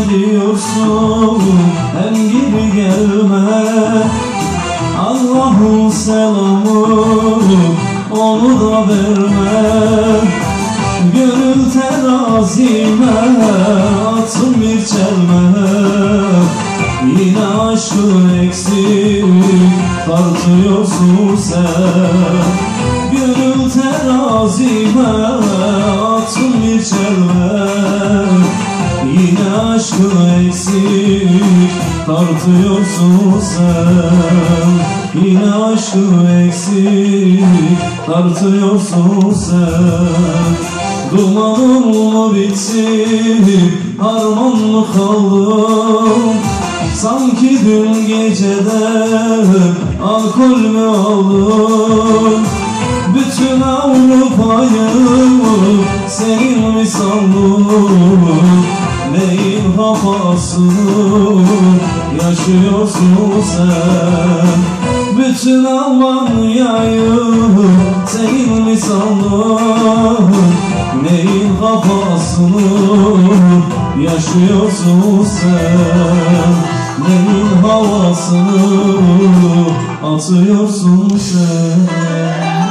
gidiyorsun, hem geri gelme. Allah'ın selamı, onu da verme. Gönül terazime atın bir çelme. Yine aşkın eksik tartıyorsun sen. Gönül terazime atın bir çelme. Yine aşkın eksik tartıyorsun sen. Yine aşkın eksik tartıyorsun sen. Dumanın mı bitti, harman mı kaldım? Sanki dün gecede alkol mü aldım? Bütün Avrupa'yı senin mi sandın? Neyin kafasını yaşıyorsun sen? Bütün Almanya'yı senin mi sandın? Neyin kafasını yaşıyorsun sen? Neyin havasını atıyorsun sen?